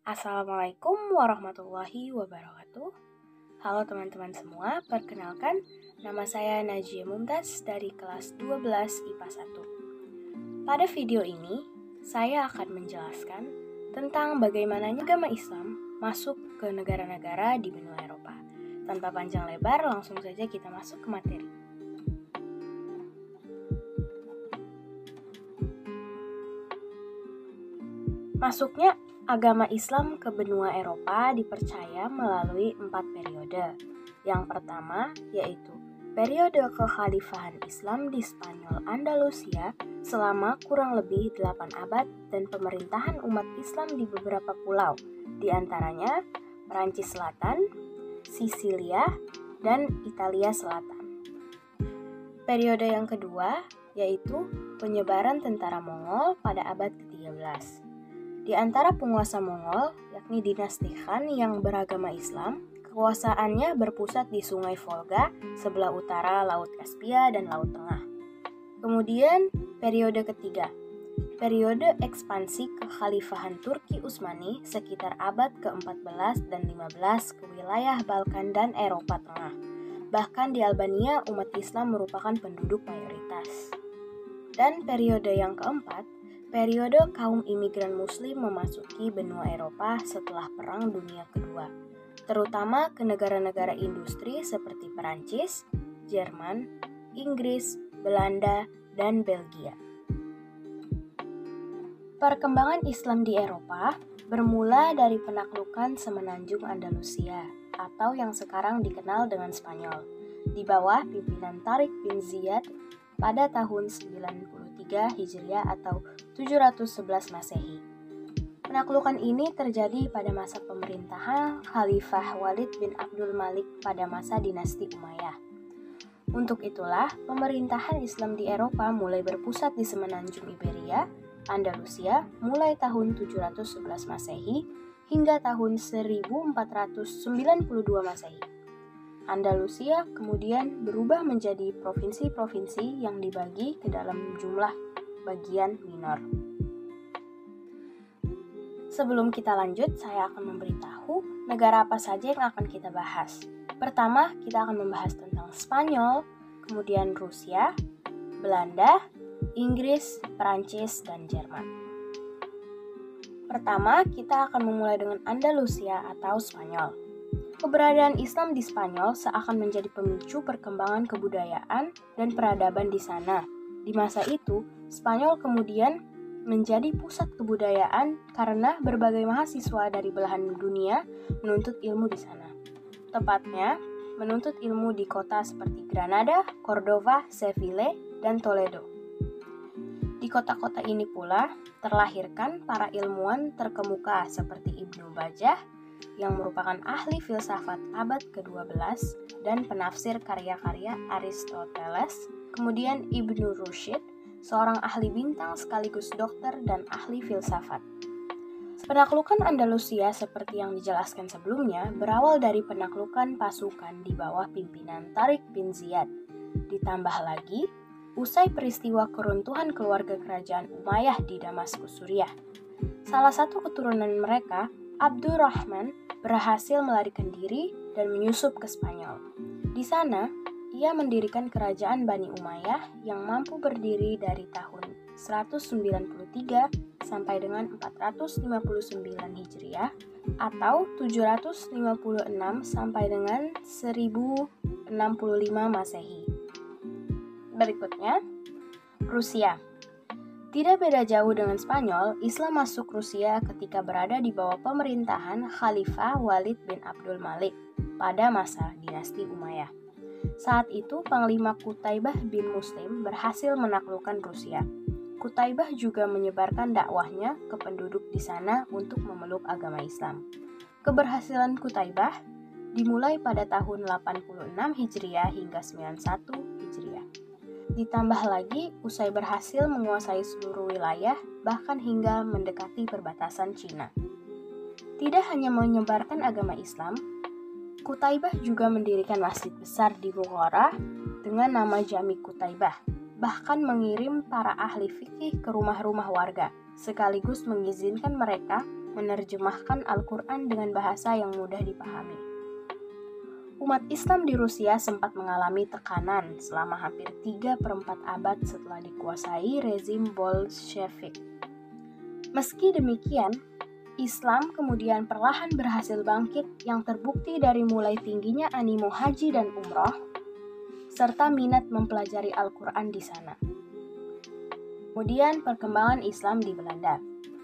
Assalamualaikum warahmatullahi wabarakatuh. Halo teman-teman semua, perkenalkan nama saya Najiyah Mumtaz dari kelas 12 IPA 1. Pada video ini, saya akan menjelaskan tentang bagaimana agama Islam masuk ke negara-negara di benua Eropa. Tanpa panjang lebar, langsung saja kita masuk ke materi. Masuknya agama Islam ke benua Eropa dipercaya melalui 4 periode. Yang pertama yaitu periode kekhalifahan Islam di Spanyol Andalusia selama kurang lebih 8 abad dan pemerintahan umat Islam di beberapa pulau, di antaranya Perancis Selatan, Sisilia, dan Italia Selatan. Periode yang kedua yaitu penyebaran tentara Mongol pada abad ke-13. Di antara penguasa Mongol, yakni dinasti Han yang beragama Islam, kekuasaannya berpusat di Sungai Volga, sebelah utara Laut Kaspia dan Laut Tengah. Kemudian, periode ketiga, periode ekspansi kekhalifahan Turki Utsmani sekitar abad ke-14 dan 15 ke wilayah Balkan dan Eropa Tengah. Bahkan di Albania, umat Islam merupakan penduduk mayoritas. Dan periode yang keempat, periode kaum imigran muslim memasuki benua Eropa setelah Perang Dunia Kedua, terutama ke negara-negara industri seperti Perancis, Jerman, Inggris, Belanda, dan Belgia. Perkembangan Islam di Eropa bermula dari penaklukan semenanjung Andalusia atau yang sekarang dikenal dengan Spanyol, di bawah pimpinan Tariq bin Ziyad pada tahun 93 Hijriah atau 711 Masehi. Penaklukan ini terjadi pada masa pemerintahan Khalifah Walid bin Abdul Malik pada masa dinasti Umayyah. Untuk itulah, pemerintahan Islam di Eropa mulai berpusat di semenanjung Iberia, Andalusia, mulai tahun 711 Masehi hingga tahun 1492 Masehi. Andalusia kemudian berubah menjadi provinsi-provinsi yang dibagi ke dalam jumlah bagian minor. Sebelum kita lanjut, saya akan memberitahu negara apa saja yang akan kita bahas. Pertama, kita akan membahas tentang Spanyol, kemudian Rusia, Belanda, Inggris, Perancis, dan Jerman. Pertama, kita akan memulai dengan Andalusia atau Spanyol. Keberadaan Islam di Spanyol seakan menjadi pemicu perkembangan kebudayaan dan peradaban di sana. Di masa itu, Spanyol kemudian menjadi pusat kebudayaan karena berbagai mahasiswa dari belahan dunia menuntut ilmu di sana. Tepatnya, menuntut ilmu di kota seperti Granada, Cordova, Seville, dan Toledo. Di kota-kota ini pula terlahirkan para ilmuwan terkemuka seperti Ibnu Bajjah, yang merupakan ahli filsafat abad ke-12 dan penafsir karya-karya Aristoteles, kemudian Ibnu Rushd, seorang ahli bintang sekaligus dokter dan ahli filsafat. Penaklukan Andalusia seperti yang dijelaskan sebelumnya berawal dari penaklukan pasukan di bawah pimpinan Tariq bin Ziyad. Ditambah lagi, usai peristiwa keruntuhan keluarga kerajaan Umayyah di Damaskus, Suriah. Salah satu keturunan mereka, Abdurrahman, berhasil melarikan diri dan menyusup ke Spanyol. Di sana, ia mendirikan kerajaan Bani Umayyah yang mampu berdiri dari tahun 193 sampai dengan 459 Hijriah atau 756 sampai dengan 1065 Masehi. Berikutnya, Rusia. Tidak beda jauh dengan Spanyol, Islam masuk Rusia ketika berada di bawah pemerintahan Khalifah Walid bin Abdul Malik pada masa dinasti Umayyah. Saat itu, Panglima Qutaibah bin Muslim berhasil menaklukkan Rusia. Qutaibah juga menyebarkan dakwahnya ke penduduk di sana untuk memeluk agama Islam. Keberhasilan Qutaibah dimulai pada tahun 86 Hijriah hingga 91 Hijriah. Ditambah lagi, usai berhasil menguasai seluruh wilayah, bahkan hingga mendekati perbatasan Cina. Tidak hanya menyebarkan agama Islam, Qutaibah juga mendirikan masjid besar di Bukhara dengan nama Jami Qutaibah, bahkan mengirim para ahli fikih ke rumah-rumah warga, sekaligus mengizinkan mereka menerjemahkan Al-Quran dengan bahasa yang mudah dipahami. Umat Islam di Rusia sempat mengalami tekanan selama hampir 3/4 abad setelah dikuasai rezim Bolshevik. Meski demikian, Islam kemudian perlahan berhasil bangkit yang terbukti dari mulai tingginya animo haji dan umroh, serta minat mempelajari Al-Quran di sana. Kemudian perkembangan Islam di Belanda.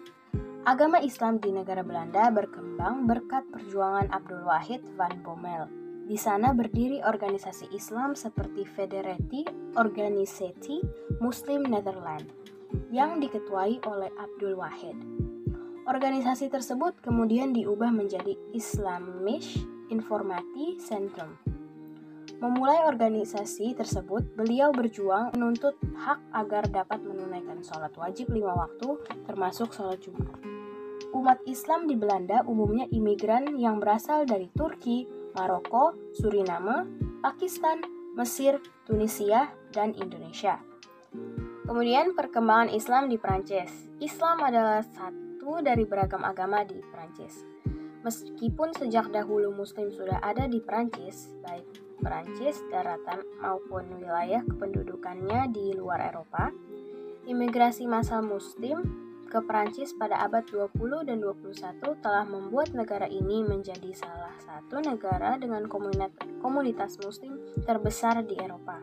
Agama Islam di negara Belanda berkembang berkat perjuangan Abdul Wahid van Bommel. Di sana berdiri organisasi Islam seperti Federatie Organisatie Muslim Nederland yang diketuai oleh Abdul Wahid. Organisasi tersebut kemudian diubah menjadi Islamisch Informatie Centrum. Memulai organisasi tersebut, beliau berjuang menuntut hak agar dapat menunaikan sholat wajib 5 waktu, termasuk sholat Jumat. Umat Islam di Belanda umumnya imigran yang berasal dari Turki, Maroko, Suriname, Pakistan, Mesir, Tunisia, dan Indonesia. Kemudian perkembangan Islam di Prancis. Islam adalah satu dari beragam agama di Prancis. Meskipun sejak dahulu Muslim sudah ada di Prancis, baik Prancis daratan maupun wilayah kependudukannya di luar Eropa, imigrasi massal Muslim ke Prancis pada abad 20 dan 21 telah membuat negara ini menjadi salah satu negara dengan komunitas Muslim terbesar di Eropa.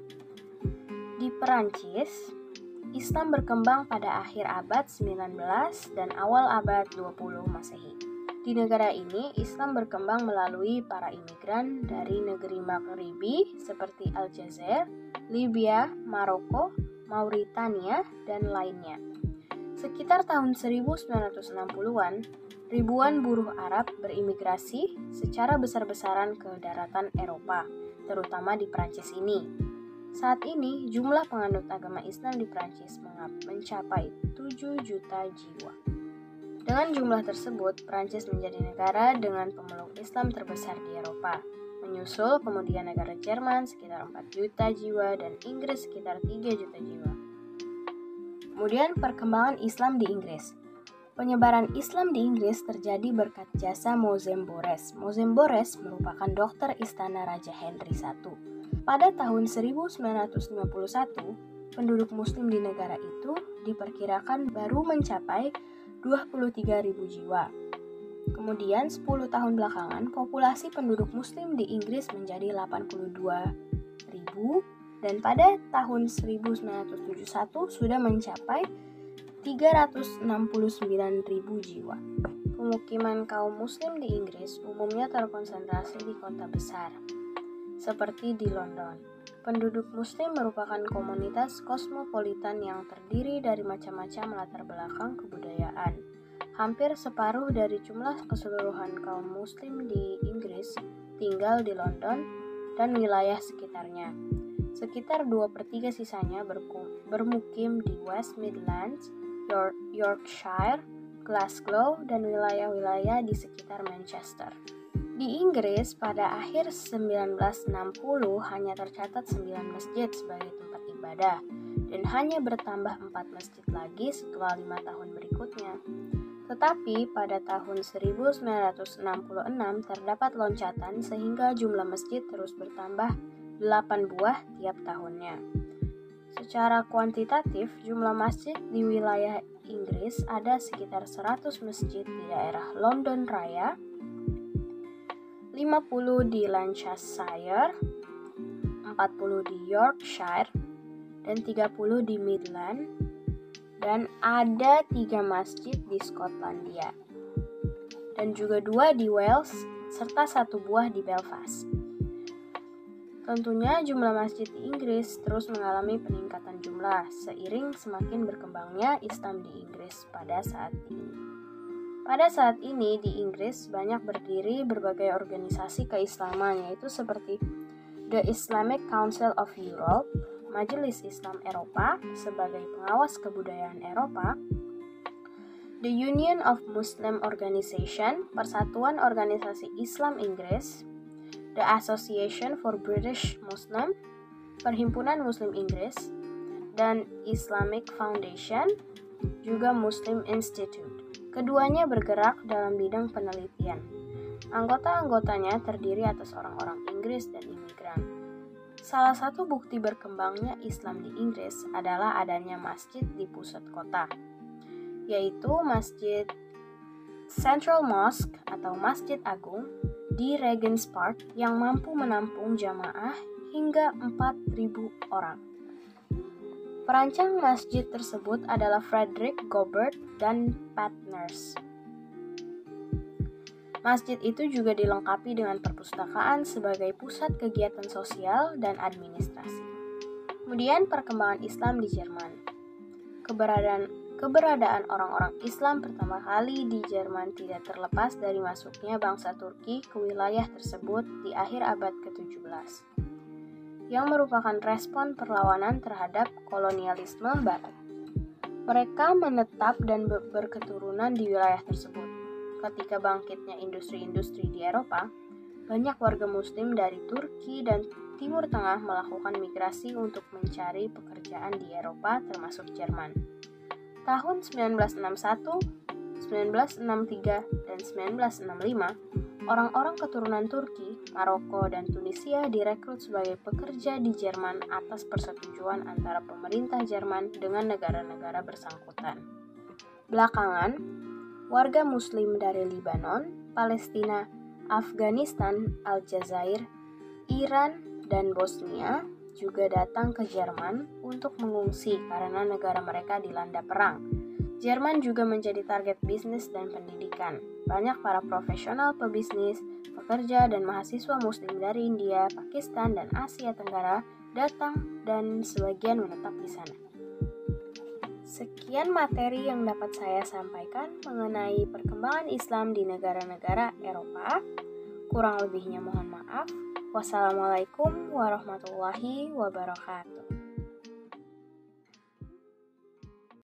Di Prancis, Islam berkembang pada akhir abad 19 dan awal abad 20 Masehi. Di negara ini, Islam berkembang melalui para imigran dari negeri Maghribi seperti Aljazair, Libya, Maroko, Mauritania, dan lainnya. Sekitar tahun 1960-an, ribuan buruh Arab berimigrasi secara besar-besaran ke daratan Eropa, terutama di Prancis ini. Saat ini, jumlah penganut agama Islam di Prancis mencapai 7 juta jiwa. Dengan jumlah tersebut, Prancis menjadi negara dengan pemeluk Islam terbesar di Eropa. Menyusul kemudian negara Jerman sekitar 4 juta jiwa dan Inggris sekitar 3 juta jiwa. Kemudian perkembangan Islam di Inggris. Penyebaran Islam di Inggris terjadi berkat jasa Mozem Bores. Mozem Bores merupakan dokter istana Raja Henry I. Pada tahun 1951, penduduk Muslim di negara itu diperkirakan baru mencapai 23.000 jiwa. Kemudian 10 tahun belakangan, populasi penduduk Muslim di Inggris menjadi 82.000 dan pada tahun 1971 sudah mencapai 369.000 jiwa. Pemukiman kaum Muslim di Inggris umumnya terkonsentrasi di kota besar, seperti di London. Penduduk Muslim merupakan komunitas kosmopolitan yang terdiri dari macam-macam latar belakang kebudayaan. Hampir separuh dari jumlah keseluruhan kaum Muslim di Inggris tinggal di London dan wilayah sekitarnya. Sekitar 2/3 sisanya bermukim di West Midlands, Yorkshire, Glasgow, dan wilayah-wilayah di sekitar Manchester. Di Inggris, pada akhir 1960 hanya tercatat 9 masjid sebagai tempat ibadah, dan hanya bertambah 4 masjid lagi setelah 5 tahun berikutnya. Tetapi pada tahun 1966 terdapat loncatan sehingga jumlah masjid terus bertambah 8 buah tiap tahunnya. Secara kuantitatif, jumlah masjid di wilayah Inggris ada sekitar 100 masjid di daerah London Raya, 50 di Lancashire, 40 di Yorkshire, dan 30 di Midland, dan ada 3 masjid di Skotlandia, dan juga 2 di Wales, serta 1 buah di Belfast. Tentunya jumlah masjid di Inggris terus mengalami peningkatan jumlah seiring semakin berkembangnya Islam di Inggris pada saat ini. Pada saat ini di Inggris banyak berdiri berbagai organisasi keislaman, yaitu seperti The Islamic Council of Europe, Majelis Islam Eropa sebagai pengawas kebudayaan Eropa, The Union of Muslim Organization, Persatuan Organisasi Islam Inggris, The Association for British Muslim, Perhimpunan Muslim Inggris, dan Islamic Foundation, juga Muslim Institute. Keduanya bergerak dalam bidang penelitian. Anggota-anggotanya terdiri atas orang-orang Inggris dan imigran. Salah satu bukti berkembangnya Islam di Inggris adalah adanya masjid di pusat kota, yaitu Masjid Central Mosque atau Masjid Agung di Regent's Park yang mampu menampung jamaah hingga 4.000 orang. Perancang masjid tersebut adalah Frederick Gobert dan Partners. Masjid itu juga dilengkapi dengan perpustakaan sebagai pusat kegiatan sosial dan administrasi. Kemudian perkembangan Islam di Jerman. Keberadaan orang-orang Islam pertama kali di Jerman tidak terlepas dari masuknya bangsa Turki ke wilayah tersebut di akhir abad ke-17, yang merupakan respon perlawanan terhadap kolonialisme Barat. Mereka menetap dan berketurunan di wilayah tersebut. Ketika bangkitnya industri-industri di Eropa, banyak warga Muslim dari Turki dan Timur Tengah melakukan migrasi untuk mencari pekerjaan di Eropa termasuk Jerman. Tahun 1961, 1963, dan 1965, orang-orang keturunan Turki, Maroko, dan Tunisia direkrut sebagai pekerja di Jerman atas persetujuan antara pemerintah Jerman dengan negara-negara bersangkutan. Belakangan, warga Muslim dari Lebanon, Palestina, Afghanistan, Aljazair, Iran, dan Bosnia juga datang ke Jerman untuk mengungsi karena negara mereka dilanda perang. Jerman juga menjadi target bisnis dan pendidikan. Banyak para profesional pebisnis, pekerja, dan mahasiswa Muslim dari India, Pakistan, dan Asia Tenggara datang dan sebagian menetap di sana. Sekian materi yang dapat saya sampaikan mengenai perkembangan Islam di negara-negara Eropa. Kurang lebihnya mohon maaf. Wassalamualaikum warahmatullahi wabarakatuh.